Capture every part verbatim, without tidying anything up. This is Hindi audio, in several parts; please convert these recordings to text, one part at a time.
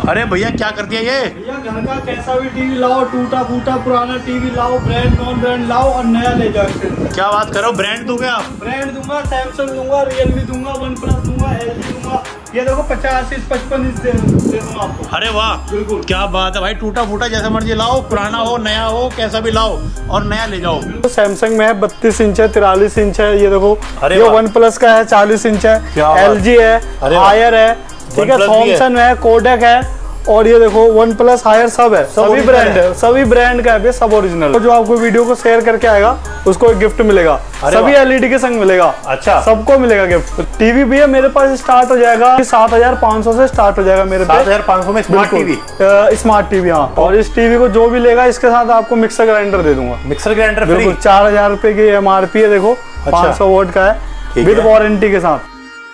अरे भैया क्या कर दिया ये? भैया घर का कैसा भी टीवी लाओ, टूटा फूटा पुराना टीवी लाओ, ब्रांड नॉन ब्रांड लाओ और नया ले जाओ। क्या बात करो, ब्रांड दोगे आप? ब्रांड दूंगा, सैमसंग दूंगा, रियलमी दूंगा, वन प्लस दूंगा, एलजी दूंगा। ये देखो पचास इंच पचपन इंच दे दूंगा आपको। अरे वाह, बिल्कुल क्या बात है भाई। टूटा फूटा जैसा मर्जी लाओ, पुराना हो नया हो कैसा भी लाओ और नया ले जाओ। तो सैमसंग में है बत्तीस इंच है, तिरालीस इंच है, ये देखो। अरे ये वन प्लस का है, चालीस इंच है, एलजी है, हायर है, ठीक है, थॉमसन है, कोडक है, और ये देखो वन प्लस हायर सब है, सभी ब्रांड है, सभी ब्रांड का है, सब ओरिजिनल। तो जो आपको वीडियो को शेयर करके आएगा उसको एक गिफ्ट मिलेगा, सभी एलईडी के संग मिलेगा। अच्छा, सबको मिलेगा गिफ्ट। टीवी भी है मेरे पास, स्टार्ट हो जाएगा सात हजार पाँच सौ से स्टार्ट हो जाएगा मेरे पास। सात हजार पाँच सौ में स्मार्ट टीवी, स्मार्ट टीवी। हाँ, और इस टीवी को जो भी लेगा इसके साथ आपको मिक्सर ग्राइंडर दे दूंगा। मिक्सर ग्राइंडर बिल्कुल, चार हजार रुपए की एमआरपी है, देखो पाँच सौ वोल्ट का है, विद वारंटी के साथ।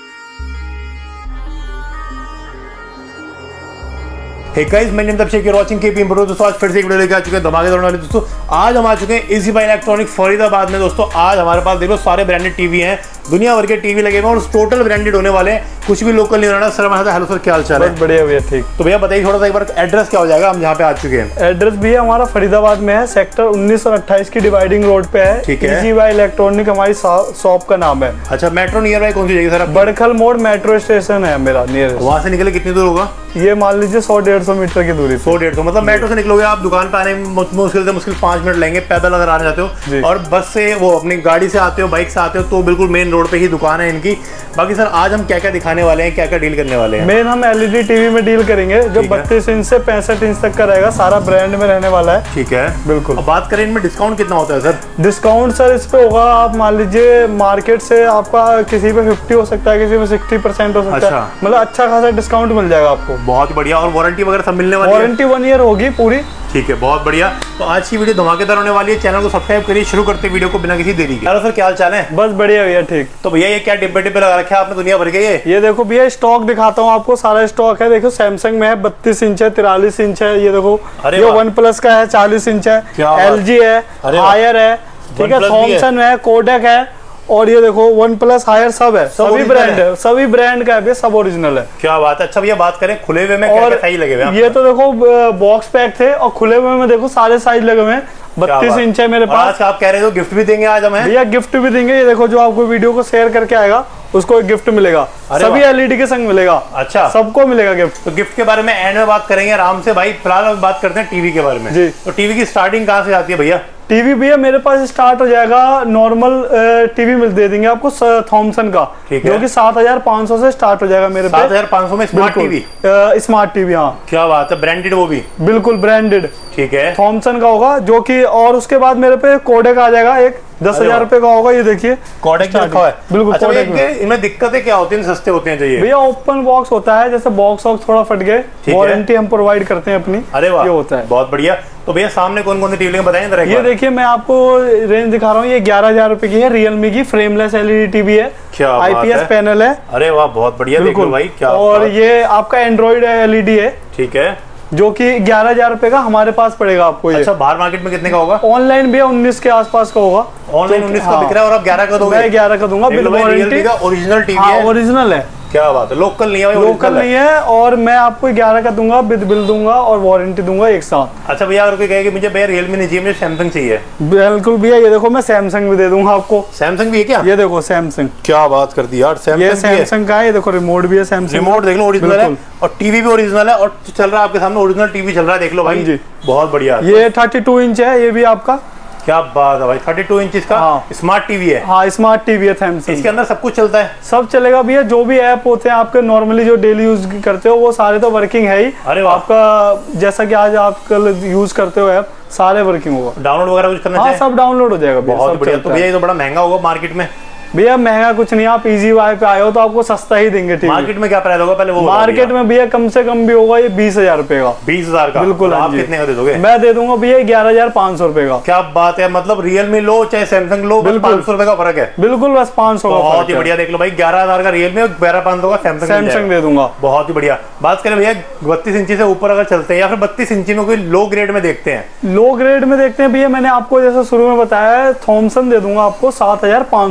Hey guys, मैं निम्न तब you're watching K P M Pro। दोस्तों आज फिर से एक वीडियो लेके आ चुके हैं धमाके दौड़ने वाले। दोस्तों आज हम आ चुके हैं इजी बाई इलेक्ट्रॉनिक फरीदाबाद में। दोस्तों आज हमारे पास देखो सारे ब्रांडेड टीवी हैं, दुनिया भर के टीवी लगे हुए हैं और टोटल ब्रांडेड होने वाले हैं, कुछ भी लोकल नहीं होना। सर हमारे हेलो सर, क्या हाल चाल है? बढ़िया भैया, ठीक। तो भैया बताइए थोड़ा सा एक बार एड्रेस क्या हो जाएगा, हम यहाँ पे आ चुके हैं। एड्रेस भी हमारा फरीदाबाद में है, सेक्टर उन्नीस और अट्ठाईस की डिवाइडिंग रोड पे है। ठीक है, इजी बाई इलेक्ट्रॉनिक हमारी शॉप का नाम है। अच्छा, मेट्रो नियर बाई कौन सी जगह सर? बड़खल मोड़ मेट्रो स्टेशन है मेरा नियर। वहाँ से निकले कितनी दूर होगा? ये मान लीजिए सौ डेढ़ सौ मीटर की दूरी। सौ डेढ़ सौ मतलब मेट्रो से निकलोगे आप, दुकान पे आने में मुश्किल से मुश्किल पांच मिनट लेंगे, पैदल अगर आना चाहते हो। और बस से वो अपनी गाड़ी से आते हो, बाइक से आते हो तो बिल्कुल मेन रोड पे ही दुकान है इनकी। बाकी सर आज हम क्या क्या दिखाने वाले हैं, क्या क्या डील करने वाले हैं? मेन हम एलईडी टीवी में डील करेंगे जो बत्तीस इंच से पैंसठ इंच तक का रहेगा, सारा ब्रांड में रहने वाला है। ठीक है, बिल्कुल। अब बात करें इनमें डिस्काउंट कितना होता है सर? डिस्काउंट सर इस पे होगा, आप मान लीजिए मार्केट से आपका किसी पे फिफ्टी हो सकता है, किसी में सिक्सटी परसेंट हो सकता है, मतलब अच्छा खासा डिस्काउंट मिल जाएगा आपको। बहुत बढ़िया। और वारंटी वगैरह सब मिलने वाली है? वारंटी वन ईयर होगी पूरी। ठीक है, बहुत बढ़िया। तो आज की वीडियो धमाकेदार होने वाली है, चैनल को सब्सक्राइब करिए। शुरू करते वीडियो को बिना किसी देरी के। हेलो सर, क्या हाल चाल है? बस बढ़िया भैया, ठीक। तो भैया ये क्या डिब्बे डिब्बे लगा रखे हैं आपने दुनिया भर के? ये ये देखो भैया स्टॉक दिखाता हूँ आपको, सारा स्टॉक है। देखो सैमसंग में है बत्तीस इंच है, तिरालीस इंच है, ये देखो। ये वन प्लस का है, चालीस इंच है, एलजी है, हायर है, ठीक है, थॉमसन है, कोडक है, और ये देखो वन प्लस हायर सब है, सभी ब्रांड है, सभी ब्रांड का है, सब ओरिजिनल है। क्या बात है। अच्छा भैया बात करें खुले हुए में क्या क्या साइज लगे हुए हैं? ये तो देखो बॉक्स पैक थे, और खुले हुए में देखो सारे साइज लगे हुए हैं। बत्तीस इंच है मेरे पास। आज आप कह रहे हो गिफ्ट भी देंगे आज हमें? भैया गिफ्ट भी देंगे। ये देखो जो आपको वीडियो को शेयर करके आएगा उसको एक गिफ्ट मिलेगा, सभी एलईडी के संग मिलेगा। अच्छा, सबको मिलेगा गिफ्ट। तो गिफ्ट के बारे में एंड में बात करेंगे आराम से भाई। फिलहाल बात करते हैं टीवी के बारे में जी। तो टीवी की स्टार्टिंग कहाँ से आती है भैया? टीवी भैया मेरे पास स्टार्ट हो जाएगा, नॉर्मल टीवी मिल दे देंगे आपको थॉमसन का, जो कि सात हजार पाँच सौ से स्टार्ट हो जाएगा मेरे पास। सात हजार पाँच सौ में स्मार्ट टीवी? स्मार्ट टीवी, हाँ। क्या बात है, ब्रांडेड वो भी? बिल्कुल ब्रांडेड। ठीक है, थॉमसन का होगा जो कि, और उसके बाद मेरे पे कोडक आ जाएगा एक, दस हजार रुपए का होगा। ये देखिए कोडक लिखा है, बिल्कुल। अच्छा, इनमें दिक्कतें क्या होती हैं, सस्ते होते हैं चाहिए? भैया ओपन बॉक्स होता है, जैसे बॉक्स वॉक्स थोड़ा फट गए, वारंटी हम प्रोवाइड करते हैं अपनी। अरे वाह, ये होता है। बहुत बढ़िया। तो भैया सामने कौन कौन सी टीवी बताएं? ये देखिए मैं आपको रेंज दिखा रहा हूँ, ये ग्यारह हजार रुपए की है, रियलमी की फ्रेमलेस एलईडी टीवी है, आईपीएस पैनल है। अरे वाह, बहुत बढ़िया। देखो भाई क्या। और ये आपका एंड्रॉइड एलईडी है, ठीक है, जो कि ग्यारह हजार रुपए का हमारे पास पड़ेगा आपको। ये अच्छा, बाहर मार्केट में कितने का होगा? ऑनलाइन भी उन्नीस के आसपास का होगा। ऑनलाइन उन्नीस का बिक रहा है और आप ग्यारह का दोगे? मैं ग्यारह का दूंगा, बिल वारंटी का। ओरिजिनल टीवी है? ओरिजिनल है। क्या बात है, लोकल नहीं है? लोकल नहीं है, और मैं आपको ग्यारह का दूंगा, विद बिल दूंगा और वारंटी दूंगा एक साथ। अच्छा भैया, अगर कोई कहे कि मुझे भैया रियलमी नहीं चाहिए, मुझे सैमसंग चाहिए? बिल्कुल भैया, ये देखो मैं सैमसंग भी दे दूंगा आपको। सैमसंग भी है क्या? ये देखो सैमसंग। क्या बात कर दी यार, ये सैमसंग का है। ये देखो रिमोट भी है सैमसंग, रिमोट देख लो ओरिजिनल है, और टीवी भी ओरिजिनल है, और चल रहा है आपके सामने ओरिजिनल टीवी चल रहा है, देख लो भाई जी, बहुत बढ़िया। ये थर्टी टू इंच है, ये भी आपका। क्या बात है भाई, थर्टी टू इंच का। हाँ। स्मार्ट टीवी है? हाँ, स्मार्ट टीवी है सैमसंग। इसके अंदर सब कुछ चलता है? सब चलेगा भैया, जो भी ऐप होते हैं आपके नॉर्मली जो डेली यूज करते हो वो सारे तो वर्किंग है ही। अरे आपका जैसा कि आज आप कल यूज करते हो ऐप, सारे वर्किंग होगा। डाउनलोड वगैरह कुछ करना चाहिए? हाँ, सब डाउनलोड हो जाएगा। बहुत बढ़िया। तो भैया ये तो बड़ा महंगा होगा मार्केट में? भैया महंगा कुछ नहीं, आप इजी वाई पे आए हो तो आपको सस्ता ही देंगे। ठीक, मार्केट में क्या प्राइस होगा पहले वो? मार्केट में भैया कम से कम भी होगा ये बीस हजार रुपए का। बीस हजार का? बिल्कुल। आप कितने का दे दोगे? मैं दे दूंगा भैया ग्यारह हजार पाँच सौ रुपए का। क्या बात है, मतलब रियलमी लो चाहे सैमसंग लो, बिल्कुल पाँच सौ रुपए का फर्क है? बिल्कुल, बस पाँच सौ का। बहुत ही बढ़िया। देख लो भाई, ग्यारह हजार का रियलमी और ग्यारह पाँच सौ का सैमसंग सैमसंग दे दूंगा। बहुत ही बढ़िया। बात करें भैया बत्तीस इंची से ऊपर अगर चलते हैं, या फिर बत्तीस इंची में कोई लो ग्रेड में देखते हैं? लो ग्रेड में देखते हैं भैया, मैंने आपको जैसे शुरू में बताया है, थॉमसन दे दूंगा आपको सात हजार पाँच सौ रुपए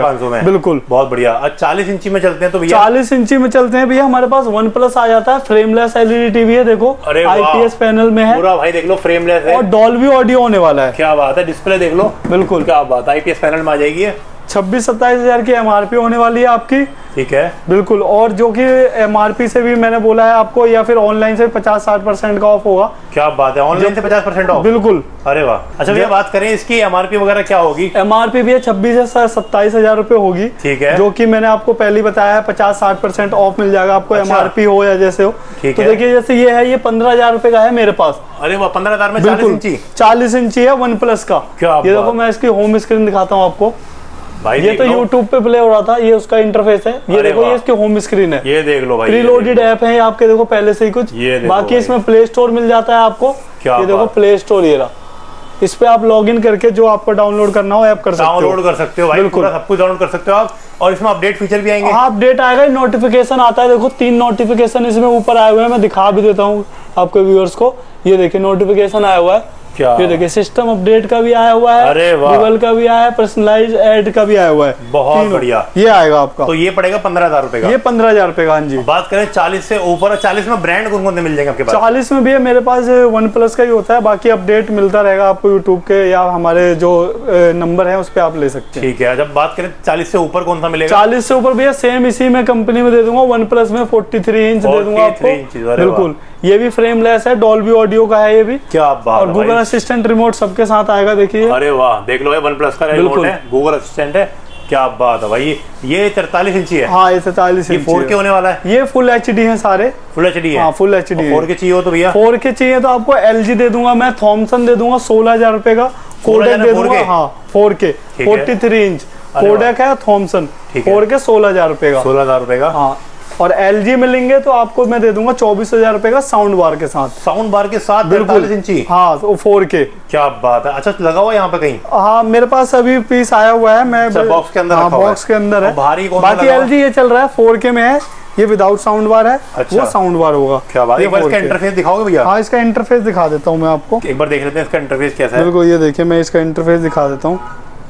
पाँच सौ में। बिल्कुल बहुत बढ़िया। और चालीस इंची में चलते हैं तो भैया, चालीस इंची में चलते हैं भैया हमारे पास वन प्लस आ जाता है, फ्रेमलेस एलईडी टीवी है, देखो आईपीएस पैनल में है पूरा भाई, देख लो फ्रेमलेस है और डॉल्बी ऑडियो होने वाला है। क्या बात है, डिस्प्ले देख लो, बिल्कुल क्या बात है, आईपीएस पैनल में आ जाएगी। छब्बीस सत्ताईस हजार की एमआरपी होने वाली है आपकी, ठीक है बिल्कुल। और जो कि एमआरपी से भी मैंने बोला है आपको, या फिर ऑनलाइन से पचास साठ परसेंट का ऑफ होगा। क्या बात है, ऑनलाइन से पचास परसेंट ऑफ, बिल्कुल। अरे वाह। अच्छा भैया बात करें इसकी एमआरपी वगैरह क्या होगी? एमआरपी भी छब्बीस से सत्ताईस हजार रुपए होगी, ठीक है, जो कि मैंने आपको पहले ही बताया है, पचास साठ परसेंट ऑफ मिल जाएगा आपको। अच्छा। एमआरपी हो या जैसे हो, तो देखिए जैसे ये है, ये पंद्रह हजार रुपए का है मेरे पास। अरे वाह, पंद्रह हजार में चालीस इंची, चालीस इंची है वन प्लस का। ये देखो मैं इसकी होम स्क्रीन दिखाता हूँ आपको भाई, ये तो YouTube पे प्ले हो रहा था, ये उसका इंटरफेस है, ये देखो ये इसकी होम स्क्रीन है, ये देख लो भाई, प्रीलोडेड ऐप है आपके, देखो पहले से ही कुछ, बाकी इसमें प्ले स्टोर मिल जाता है आपको। ये देखो प्ले स्टोर, ये रहा, इस पे आप लॉगिन करके जो आपको डाउनलोड करना हो ऐप कर सकते हो, डाउनलोड कर सकते हो भाई, बिल्कुल सब कुछ डाउनलोड कर सकते हो आप। और इसमें अपडेट फीचर भी आएंगे। हाँ, अपडेट आएगा, नोटिफिकेशन आता है, देखो तीन नोटिफिकेशन इसमें ऊपर आए हुए हैं, मैं दिखा भी देता हूँ आपके व्यूअर्स को। ये देखिए नोटिफिकेशन आया हुआ है, क्या ये देखिए सिस्टम अपडेट का भी आया हुआ है, अरे वाह, गूगल का भी आया है, पर्सनलाइज ऐड का भी आया हुआ है, बहुत बढ़िया। ये आएगा आपका, तो ये पड़ेगा पंद्रह हजार रुपए का, ये पंद्रह हजार रुपए का। हाँ जी। बात करें चालीस से ऊपर, चालीस में ब्रांड कौन कौन से मिल जाएंगे आपके पास? चालीस में भी है मेरे पास वन प्लस का ही होता है, बाकी अपडेट मिलता रहेगा आपको यूट्यूब के या हमारे जो नंबर है उस पर आप ले सकते हैं। ठीक है, जब बात करें चालीस से ऊपर कौन सा मिलेगा? चालीस से ऊपर भैया सेम इसी में कंपनी में दे दूंगा, वन प्लस में फोर्टी थ्री इंच दे दूंगा आपको, बिल्कुल। ये भी फ्रेमलेस है, डॉल्बी ऑडियो का है ये भी, क्या बात। और गूगल असिस्टेंट रिमोट सबके साथ आएगा, देखिए। अरे वाह, देख लो वन प्लस का रिमोट है, गूगल असिस्टेंट है, क्या बात है भाई। ये तैंतालीस इंची है, हाँ ये तैंतालीस इंची, फोर के होने वाला है, ये फुल एच डी है सारे, फुल एच डी है, हाँ फुल एच डी। फोर के चाहिए हो तो भैया, फोर के चाहिए तो आपको एल जी दे दूंगा मैं, थॉमसन दे दूंगा सोलह हजार रुपए का, कोडेक दे दूंगा, हाँ four K forty three inch Kodak है, थॉमसन फोर के सोलह हजार रुपए का, सोलह हजार रुपए का, हाँ। और एल जी मिलेंगे तो आपको मैं दे दूंगा चौबीस हजार रुपए का, साउंड बार के साथ, साउंड बार के साथ, बिल्कुल इंची, हाँ फोर के, क्या बात है। अच्छा लगा हुआ यहाँ पे कहीं? हाँ मेरे पास अभी पीस आया हुआ है, मैं बॉक्स के अंदर, हाँ बॉक्स के अंदर है, बाकी एल जी ये चल रहा है फोर के में है, ये विदाउट साउंड बार है। अच्छा। वो साउंड बार होगा, क्या बात है। इसका इंटरफेस दिखाओगे भैया? हाँ इसका इंटरफेस दिखा देता हूँ मैं आपको, एक बार देख लेते हैं इसका इंटरफेस कैसा है। बिल्कुल, ये देखिए मैं इसका इंटरफेस दिखा देता हूँ।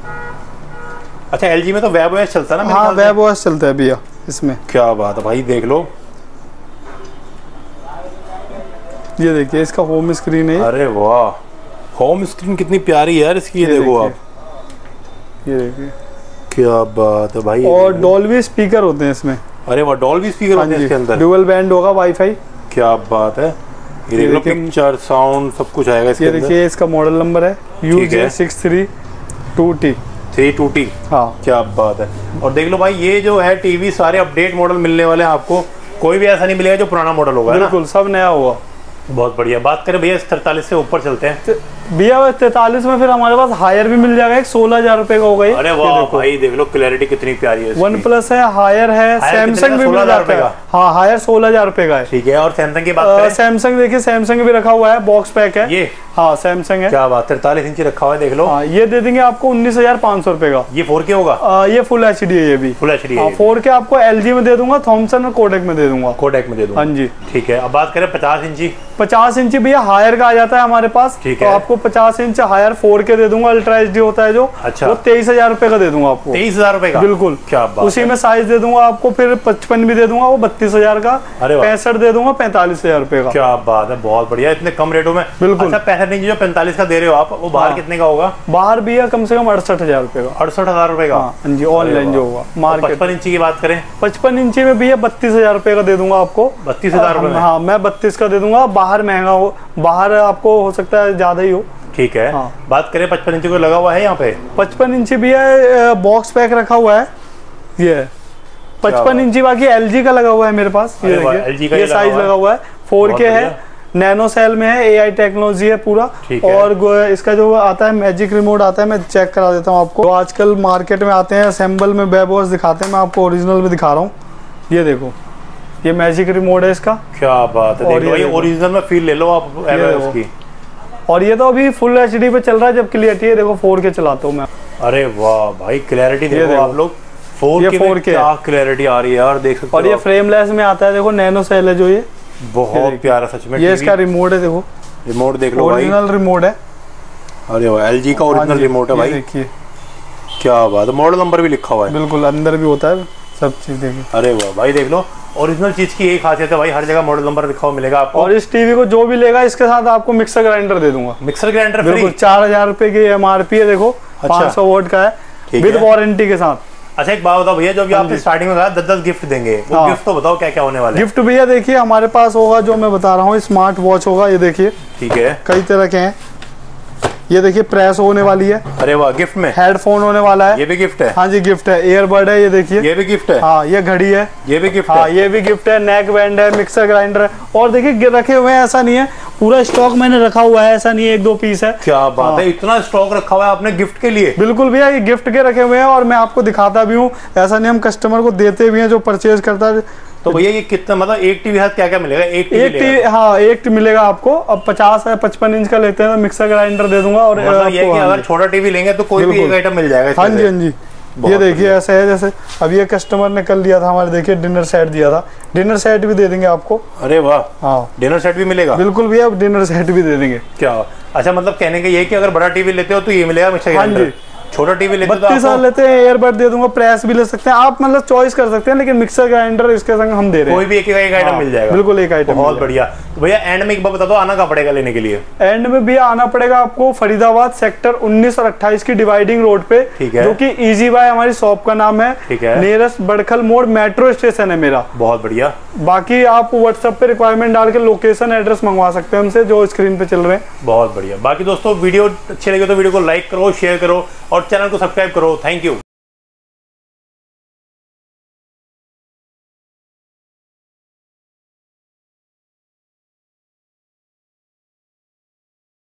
अच्छा एलजी में तो वेब ओएस चलता है ना? हाँ वेब ओएस चलता है भैया इसमें, क्या बात है भाई, देख लो ये देखिए इसका होम स्क्रीन है। अरे वाह, होम स्क्रीन कितनी प्यारी है यार इसकी, ये देखो आप, ये देखिए क्या बात है भाई। और डॉल्बी स्पीकर होते हैं इसमें। अरे वाह, डॉल्बी स्पीकर होते हैं इसके अंदर, डुअल बैंड होगा वाईफाई, क्या बात है। ये देख लो पिक्चर साउंड सब कुछ आएगा इसके अंदर। ये देखिए इसका मॉडल नंबर है U J six three two T three two T, हाँ क्या बात है। और देख लो भाई ये जो है टीवी सारे अपडेट मॉडल मिलने वाले हैं आपको, कोई भी ऐसा नहीं मिलेगा जो पुराना मॉडल होगा, बिल्कुल सब नया होगा। बहुत बढ़िया। बात करें भैया तैतालीस से ऊपर चलते हैं भैया, तैतालीस में फिर हमारे पास हायर भी मिल जाएगा, एक सोलह हजार रुपए का होगा। अरे वाह भाई, देख लो क्लैरिटी कितनी प्यारी है। वन प्लस है, हायर है, सैमसंग भी मिल जाता है, हाँ हायर सोलह हजार रुपए का है। ठीक है, और सैमसंग की बात करें? सैमसंग देखिए सैमसंग भी रखा हुआ है, बॉक्स पैक है ये, हाँ सैमसंग है, क्या बात, तैतालीस इंची रखा हुआ है, देख लो। हाँ ये दे देंगे आपको उन्नीस हजार पाँच सौ रुपए का। ये फोर के होगा? आ, ये फुल एच डी है, ये भी फुल एच डी है। फोर के आपको एल जी में दे दूंगा, थॉमसन और कोडेक में दे दूंगा, कोडेक में दे दूंगा, हाँ जी ठीक है। अब बात करें पचास इंची, पचास इंची भैया हायर का आ जाता है हमारे पास, ठीक है। तो आपको पचास इंच हायर फोर के दे दूंगा, अल्ट्रा एच डी होता है जो, अच्छा वो तेईस हजार रुपए का दे दूंगा आपको। तेईस हजार रुपए का, बिल्कुल, क्या बात। उसी में साइज दे दूंगा आपको, फिर पचपन भी दे दूंगा, वो बत्तीस हजार का, पैंसठ दे दूंगा पैंतालीस हजार रुपए का। क्या बात है, बहुत बढ़िया, इतने कम रेटों में, बिल्कुल। अच्छा पैंसठ इंच जो पैंतालीस का दे रहे हो आप, वो बाहर कितने का होगा? बाहर भैया कम से कम अड़सठ हजार रुपए का, अड़सठ हजार रुपए का, हाँ जी ऑनलाइन जो होगा मार्केट। पचपन इंची की बात करें? पचपन इंची में भैया बत्तीस हजार रुपए का दे दूंगा आपको, बत्तीस हजार रुपए, हाँ मैं बत्तीस का दे दूंगा। बाहर महंगा हो, बाहर आपको हो सकता है ज्यादा ही हो, ठीक है। हाँ। बात करें पचपन इंची को लगा हुआ है यहाँ पे, पचपन इंची भी है, बॉक्स पैक रखा हुआ है ये पचपन इंची, बाकी एलजी का लगा हुआ है मेरे पास, ये देखिए ये साइज लगा हुआ है, फोर के है, नैनो सेल में है, एआई टेक्नोलॉजी है पूरा। और इसका जो आता है मैजिक रिमोट आता है, मैं चेक करा देता हूँ आपको। तो आजकल मार्केट में आते हैं असेंबल में, वेब ओएस दिखाते हैं, मैं आपको ओरिजिनल में दिखा रहा हूँ। ये देखो ये मैजिक रिमोट है इसका, क्या बात है, देखो ये ओरिजिनल में फील ले लो आप इसकी। और ये तो अभी फुल एच डी पे चल रहा है, जब क्लियरिटी है देखो फोर के चलाता हूँ मैं। अरे वाह भाई, क्लियरिटी देखो आप लोग, फोर के फोर के क्या क्लियरिटी आ रही है यार, देख सकते हो। और ये फ्रेमलेस में आता है, देखो नैनो सेल है जो, ये बहुत प्यारा सच में। ये इसका रिमोट है, देखो रिमोट देख लो, ओरिजिनल रिमोट है। अरे वाह, एलजी का ओरिजिनल रिमोट है भाई, देखिए क्या बात है, मॉडल नंबर भी लिखा हुआ है। बिल्कुल, अंदर भी होता है सब चीज देखिए। अरे वाह भाई, देख लो ओरिजिनल चीज की यही खासियत है भाई, हर जगह मॉडल नंबर लिखा हुआ मिलेगा आपको। और इस टीवी को जो भी लेगा इसके साथ आपको मिक्सर ग्राइंडर दे दूंगा। मिक्सर ग्राइंडर बिल्कुल, चार हजार रुपए की एमआरपी है देखो। अच्छा। पाँच सौ वोट का है विद वारंटी के साथ। अच्छा एक बात बताओ भैया, जो भी आपने स्टार्टिंग में कहा दस दस गिफ्ट देंगे, वो हाँ। गिफ्ट तो बताओ क्या क्या होने वाला है। गिफ्ट भैया देखिए हमारे पास होगा, जो मैं बता रहा हूँ स्मार्ट वॉच होगा, ये देखिए। ठीक है, कई तरह के हैं। ये देखिए प्रेस होने वाली है। अरे वाह, गिफ्ट में हेडफोन होने वाला है, ये भी गिफ्ट है। हाँ जी गिफ्ट है। ईयरबड है, ये देखिए, ये भी गिफ्ट है। हाँ ये घड़ी है, ये भी गिफ्ट हाँ है। ये भी गिफ्ट है। नेक बैंड है, मिक्सर ग्राइंडर है। और देखिए रखे हुए हैं, ऐसा नहीं है पूरा स्टॉक मैंने रखा हुआ है, ऐसा नहीं है एक दो पीस है। क्या बात हाँ। है, इतना स्टॉक रखा हुआ है आपने गिफ्ट के लिए? बिल्कुल भैया, ये गिफ्ट के रखे हुए हैं और मैं आपको दिखाता भी हूँ, ऐसा नहीं, हम कस्टमर को देते भी हैं जो परचेज करता है। तो भैया ये कितना, मतलब एक टीवी हाथ क्या क्या मिलेगा? एक टीवी, एक टीवी हाँ एक मिलेगा आपको। अब पचास है पचपन इंच का लेते हैं तो मिक्सर ग्राइंडर दे दूंगा। और मतलब ये कि अगर छोटा टीवी लेंगे तो कोई भी एक आइटम मिल जाएगा। हाँ जी हाँ जी, ये देखिए ऐसा है जैसे अब ये कस्टमर ने कल दिया था हमारे, देखिए डिनर सेट दिया था, डिनर सेट भी दे देंगे आपको। अरे वाह, हाँ डिनर सेट भी मिलेगा? बिल्कुल भैया, अब डिनर सेट भी दे देंगे। क्या अच्छा, मतलब कहने का ये कि अगर बड़ा टीवी लेते हो तो ये मिलेगा मिक्सर ग्राइंडर, छोटा टीवी लेते बत्तीस साल लेते हैं एयरबड दे दूंगा, प्रेस भी ले सकते हैं आप, मतलब चॉइस कर सकते हैं, लेकिन मिक्सर ग्राइंडर इसके संग हम दे रहे हैं। कोई भी एक एक आइटम मिल जाएगा। बिल्कुल एक आइटम। बहुत बढ़िया। तो भैया एंड में एक बार बता दो, आना कहाँ पड़ेगा लेने के लिए? एंड में भी आना पड़ेगा आपको फरीदाबाद सेक्टर उन्नीस और अट्ठाईस की डिवाइडिंग रोड पे। ठीक है, जो कि इजी बाय हमारी शॉप का नाम है। ठीक है, नियरेस्ट बड़खल मोड़ मेट्रो स्टेशन है मेरा। बहुत बढ़िया। बाकी आप व्हाट्सएप पे रिक्वायरमेंट डाल के लोकेशन एड्रेस मंगवा सकते हैं हमसे, जो स्क्रीन पे चल रहे हैं। बहुत बढ़िया। बाकी दोस्तों वीडियो अच्छी लगे तो वीडियो को लाइक करो, शेयर करो और चैनल को सब्सक्राइब करो। Thank you.